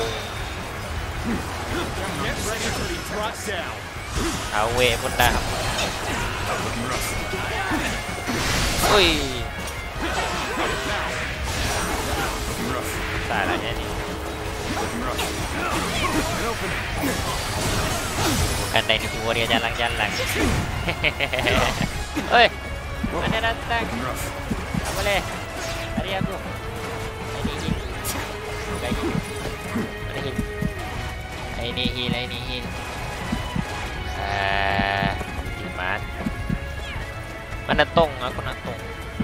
Get ready to be brought down. Awe pun dah. Ui. Salahnya ni. Bukan Dynasty Warrior jalan-jalan. Oi. Mana datang? Tak boleh. Lari aku. Ini heal. Bukan heal. Mana heal? Ini heal, ini heal. Ah, gimana? Mana tong? Aku nak tong.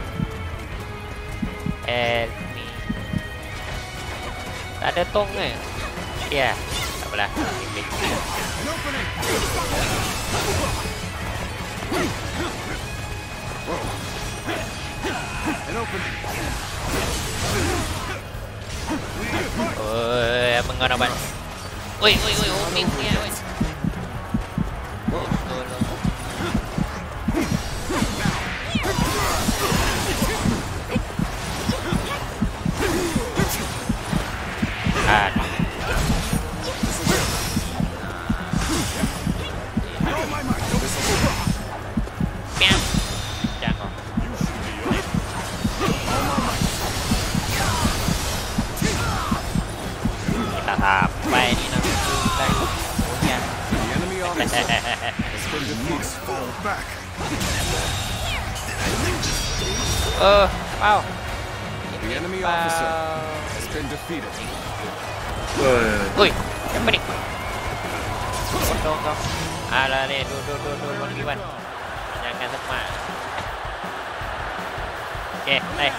Eh, ni. Tak ada tong eh? Ya, tak apalah. Oi, abang kau nampak? Oi, oi, oi, oi, oi, oi. Ah. Miau. Jangan. Kita sampai ni nak punya. The enemy officer has been defeated. Fall back. Oh, wow. The enemy officer has been defeated. Oi, apa ni? Potong kau. Alah ni, du du du du Bang Iwan. Jangan semak. Okey, hai.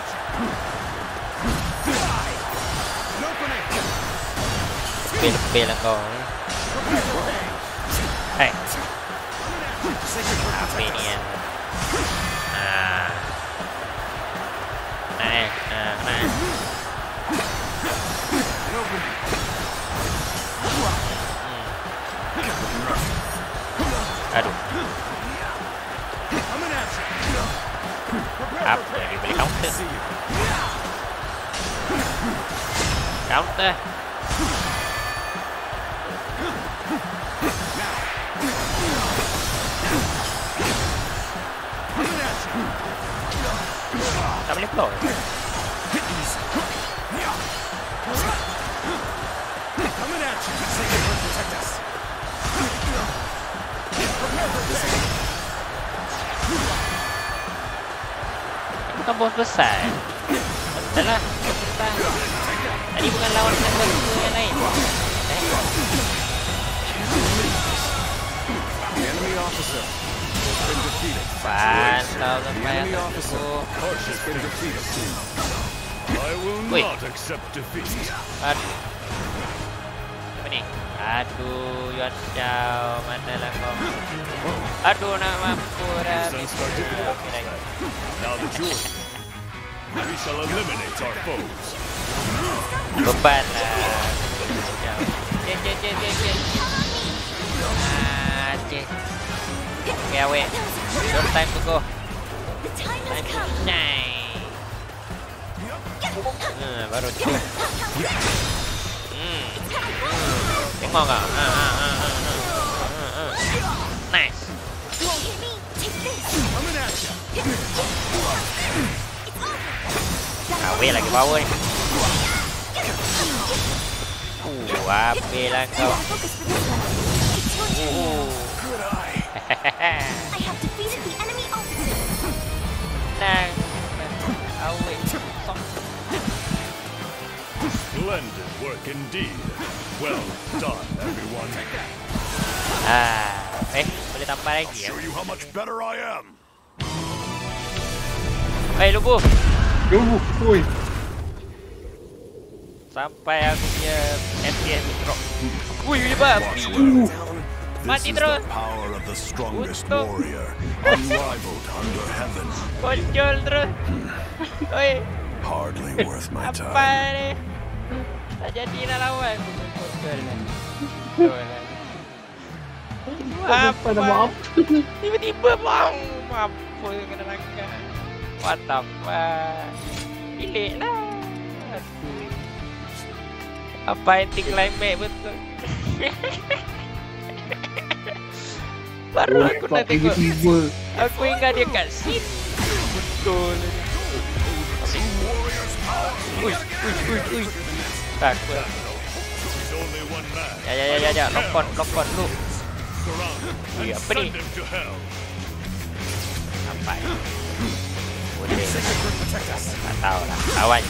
Bel bel lah kau. Hai. Apa ini ya? Nah. Nah, nah, nah. Aduh. Apa yang dibeli counter? Counter. Tak boleh block. Bukan bos besar. Betul lah, bos besar. Tadi bukan lawan dengan bos yang lain. Enemy officer has been defeated. Pantau sampai Enemy officer has been defeated. I will Wait. not accept defeat. Aduh. Apa ni? Aduh, Yuan Xiao, mana lah kau? Aduh, nak mampu dah. Now the joy. We shall eliminate our foes. Beban lah. Cek, cek, cek, cek, cek. Ah, cek. Okay, awet. Your time to go. Time to shine. Hmm, baru tu. Hmm. Tengok kau. Ah, ah, ah, ah, ah, ah. Nice. Awet lagi power ni. Uh, apa lah kau? Uh. Nah, awet. Splendid work indeed. Well done, everyone. Ah, eh, boleh tambah I'll lagi ya? show you how much better I am. Eh, Lubu. Lubu, oi. Sampai aku punya F P S drop. Wih, hebat. Mati terus. Power of the strongest warrior, unrivaled under heaven. Kocol terus. Oi, Hardly worth my apa time. ni? Tak jadi nak lawan. Kocol lah. Kocol lah. Apa maaf? Tiba-tiba bang, apa kena langgar? What the fuck? Pilih lah. Aduh. Apa anti climax betul? Baru aku nak tengok. Aku ingat dia kat sini. Betul. Ui, ui, ui, ui. Takut. Ya, ya, ya, ya, ya. Lock on, lock on lu. Iya, apa ni? Apa ni? Boleh. Tak tahu lah. Lawan.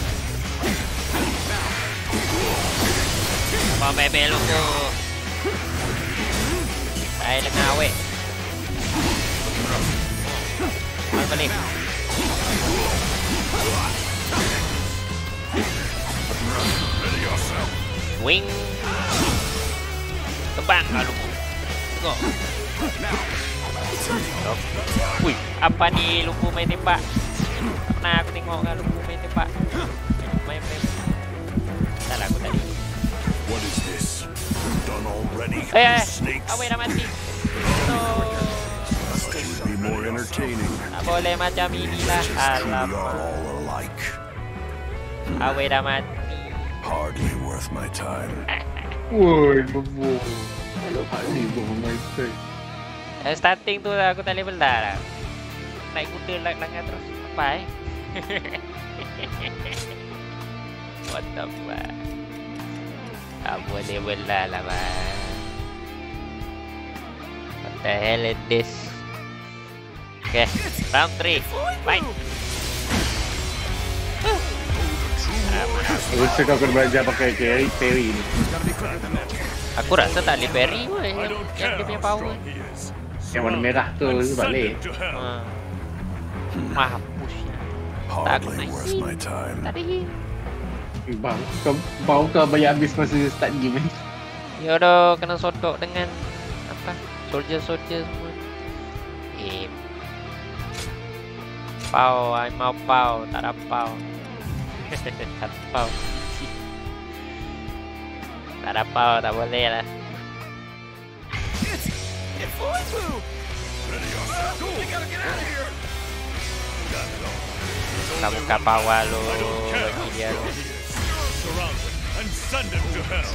Apa bebe lu tu? Saya dengan awet. Mana balik? Wing. Terbang lah lu. Tengok. Wih, apa ni Lubu main tembak? Pernah aku tengok kan Lubu main tembak. Main main. Tak lah aku tadi. What is this? Done already? Eh, eh, Snakes. awet dah mati. No. Should be more entertaining. Tak boleh macam inilah. Alam. all alike. Awet dah mati. Hardly worth my time. Woi, Lubu. Hardly worth my time. Eh, starting tu lah aku tak level dah lah. Naik kuda lang langgar terus. Apa eh? What the fuck? Tak boleh belah lah bang. What the hell is this? Okay, round three. Fight. Aku rasa kau kena belajar pakai carry parry ni. Aku rasa tak boleh parry pun yang, yang dia punya power. Yang warna merah tu balik. Ha. Mampus ya. Tak aku naik heal. Tak ada heal. Bang, kau bau kau bayar habis masa start game ni. Ya dah kena sodok dengan apa? Soldier-soldier semua. Aim. Pau, ay mau pau, tak ada pau. Tak ada pau. Tak ada pau, tak boleh lah. Buka-buka pawa lu, bagi dia lu. And send him to hell.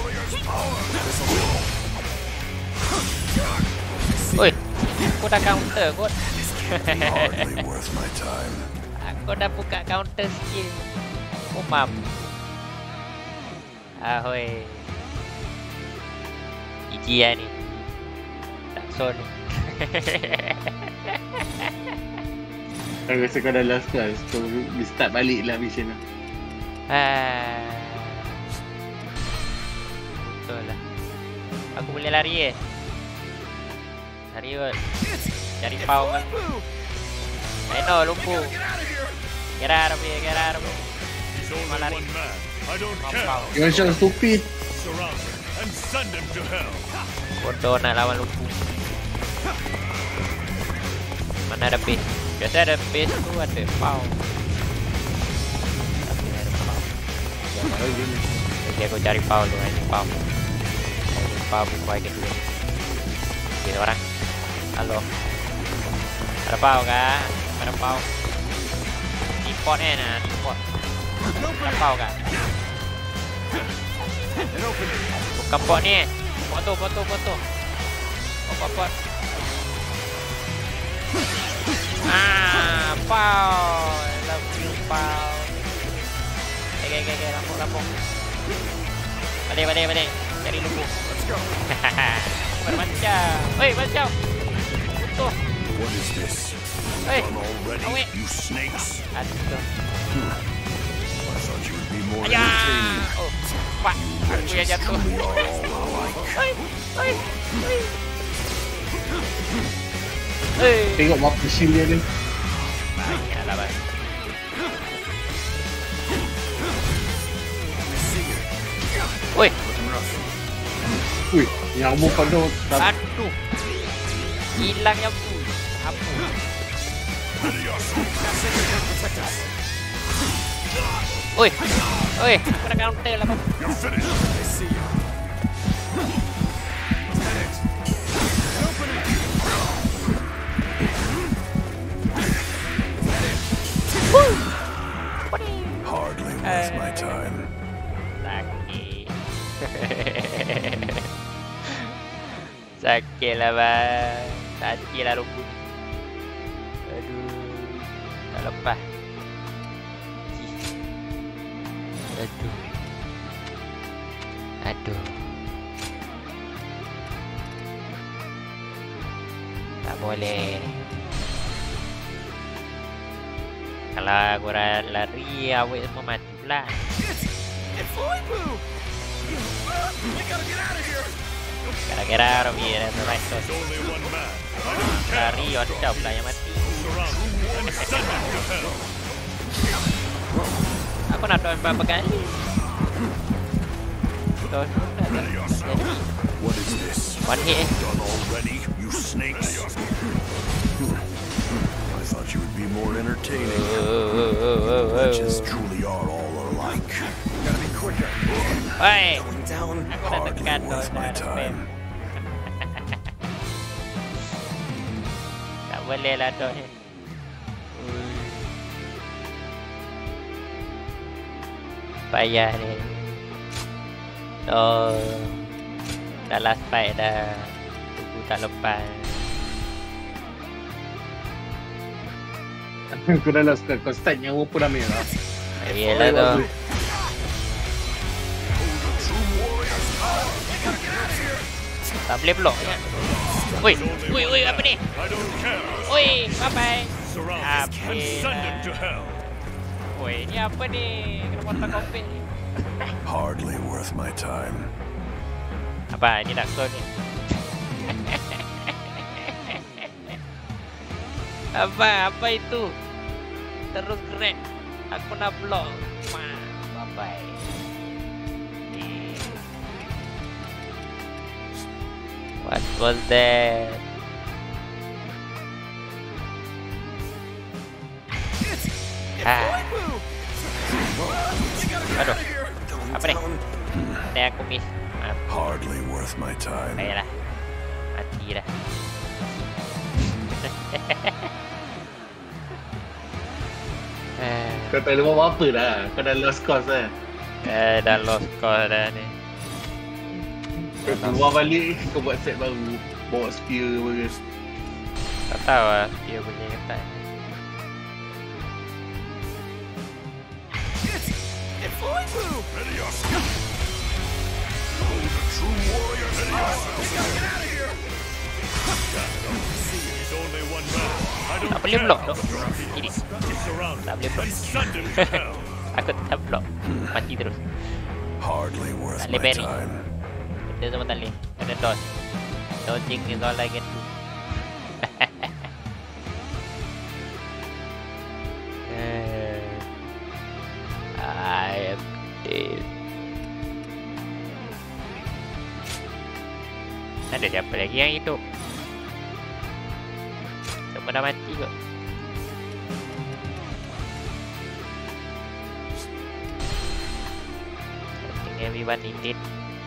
Oi, aku dah counter kot. Hardly worth my time. Aku dah buka counter skill. Aku mam. Ahoy. Iji ya ni. Tak son. Aku rasa kau dah last class. Kau di start balik lah mission lah. Ah. Betul lah. Aku boleh lari eh. Lari kot. Cari pau kan. Eh no, lumpuh. Get out of here, get out of here. Cuma lari. Pau. You're so stupid. And send him to hell. Bodoh nak lawan lumpuh. Mana ada base? Biasa ada base tu ada pau. Tapi ada pau. Jadi aku cari pau dulu, ini pau. Ini pau buat ke dulu. Ini orang. Halo. Ada pau kah? Ada pau. Di pot eh nah, di pot. Ada pau kah? Buka pot ni. Pot tu, pot tu, pot tu. Pot, pot. Ah, pau. Love you, pau. Okay, okay, okay, rampung, rampung. Balik, balik, balik. Cari lumpuh. Let's go. Bermacam. Woi, macam. Utuh. What is this? Hey, already, you snakes. Aduh. I thought you would be more Ayah. entertaining. Oh, pak. Aku yang jatuh. Hei, hei, hei. Hei. Tengok map shield dia ni. Banyaklah bang. Woi. Wih, nyamuk pada. Aduh. Hilang nyamuk. Apa? Oi. Oi, aku nak counter lah bang. Hardly worth my time. Sakit. Sakit lah bang. Sakit lah rumput. Aduh. Tak lepas. Aduh. Aduh. Tak boleh. Kalau aku lari, awak semua mati pula. Gotta get out of here, that's the right shot. Lari, on job lah yang mati. Aku nak down berapa kali? Down. What is this? One hit. Done already, you snakes. I thought you would be more entertaining. Witches truly are all alike. Gotta be quicker. Oi, down. aku dah tekan tu. My time. Tak boleh lah tu. Payah ni. Oh, dah last fight dah. Tubuh tak lepas. Aku dah last class. Kau start nyawa pun dah merah. Yelah tu. Tak boleh blok ya. Woi, woi, woi, apa ni? Woi, bye-bye. Apa ni? Woi, ni apa ni? Kena potong kopi ni. Hardly worth my time. Apa? Ini nak zone ni. Apa? Apa itu? Terus gerak. Aku nak blok. Bye-bye. What was that? Ah. Aduh. Apa nih? Ada aku miss. Maaf. Hardly worth my time. Baiklah. Mati dah. Kau tak boleh buat apa dah. Kau dah lost cause dah. Eh, dah lost cause dah ni. Kau keluar balik, kau buat set baru. Bawa spear apa ke. Tak tahu lah dia punya kata. Ready yourself. Oh, the true warrior. Ready yourself. He's only one man. I don't Tak boleh block dok. Ini. surround Tak boleh block. and send him to hell. Aku tak block. Mati terus. Hardly worth Tak boleh my parry. time. Benda semua tak boleh. Kena dodge. Dodging is all I can do. I am dead. Ada siapa lagi yang hidup? Semua dah mati kot. I think everyone is dead.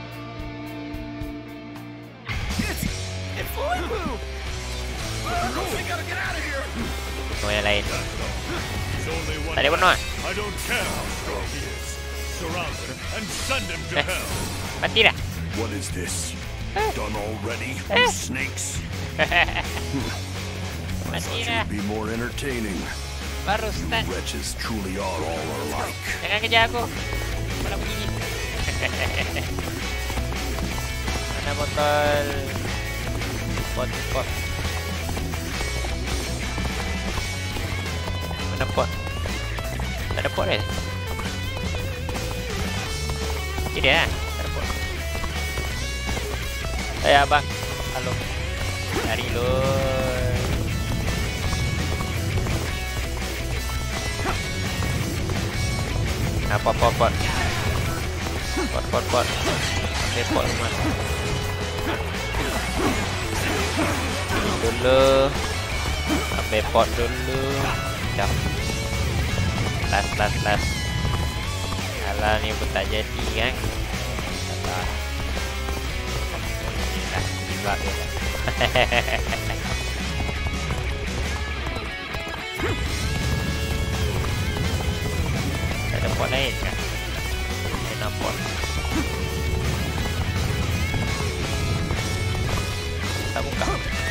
Semua yang lain. Tak ada bunuh. I don't care how strong he is. Surround him and send him to hell. Mati dah. What is this? Done already, you snakes? Mati Thought dah. you'd be more entertaining. Baru You start. wretches truly are all alike. Jangan kejar aku. Mana begini? Mana botol? Pot, pot. Mana pot? Tak ada pot eh? Ini dia. Tak ada pot. Eh abang. Halo. Cari lu. Apa pot pot? Pot pot pot. Ambil pot semua. Dulu. Ambil pot dulu. Jap. Last last last. Alah ni pun tak jadi kan? Salah. Dah tiba dia. Ada pot lain kan? Ada pot. Tak buka.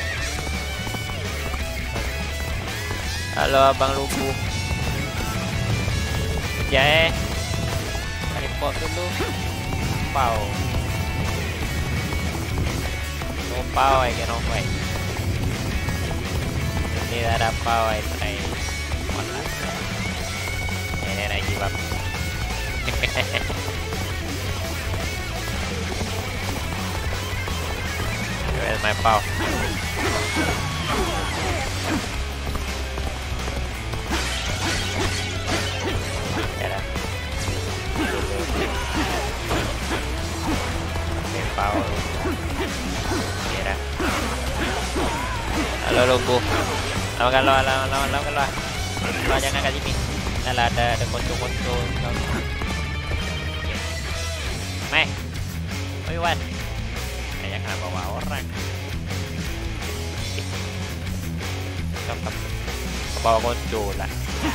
Halo abang lugu. Kerja eh. Cari pot dulu. Pau. No pau I cannot fight. Ini tak ada pau I try. Pot lah. And then I give up. Where's my pau? Ya dah. Okay, pau. Ya dah. Halo lumbu. Lawan kalau lawan lawan lawan kalau. Kau jangan kat sini. Alah ada ada konco-konco. Meh. Oi Wan. Saya kena bawa orang. Cakap. Bawa konco lah.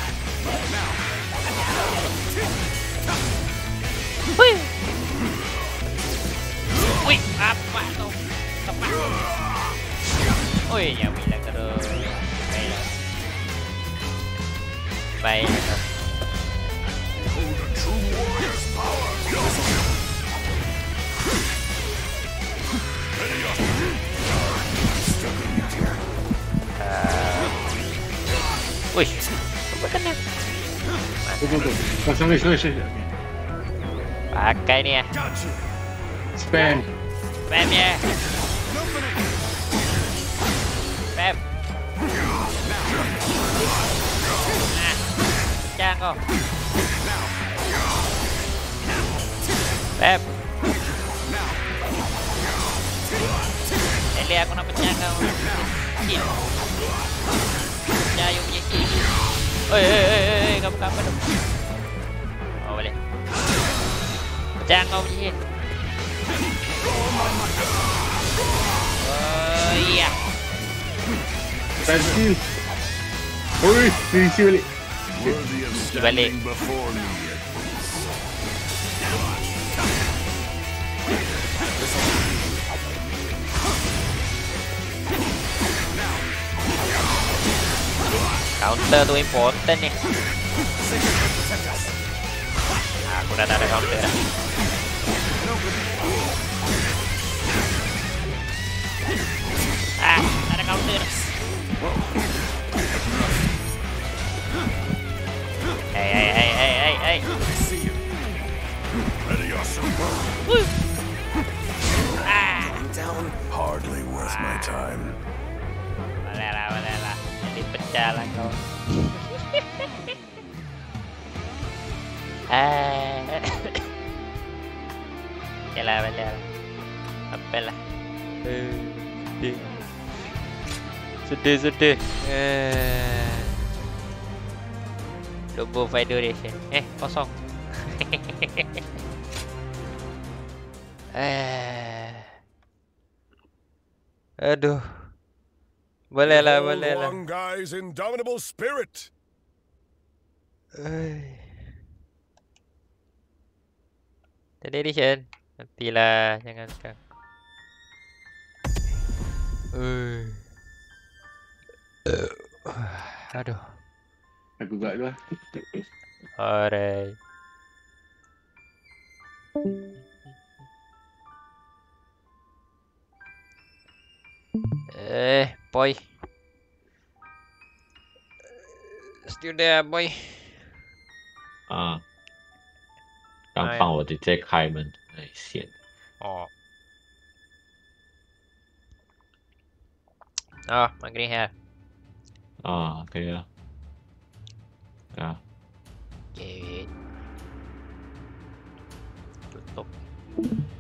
Wih. Wih, apa tu? Apa? Oi, ya bila terus. Baiklah. Baiklah. Wih, apa kena? Tunggu, tunggu. Oh, sorry, sorry, sorry. Pakai ni ya. Spam. Spam ya. Spam. Nah, pecah kau. Spam. Eli aku nak pecah kau. Pecah you punya kill. Oi, oi, oi, oi, kamu kapan dong? Oh, boleh. Pecah kau punya. Oh, iya. Pensil. Oi, diisi balik. Di balik. Counter tuh important nih. Nah, aku udah ada counter. Ah, ada counter. Hey, hey, hey, hey, hey, hey. Ready yourself. Ah. Hardly worth my time. Boleh lah, boleh lah. Jadi pecah lah kau. Ah. Yalah, boleh lah. Apalah. Sedih. Sedih, sedih. Eh. Lobo Federation. Eh, kosong. eh. Aduh. Boleh lah, boleh lah. One guy's indomitable spirit. Tadi edition. Nantilah, jangan sekarang. Aduh. Aku gak lah. Alright. Eh, boy. Still there, boy. 啊，刚帮我直接开门，哎，线。 哦。啊 ，my green hair。 啊，可以了。啊。 Oke. Tutup.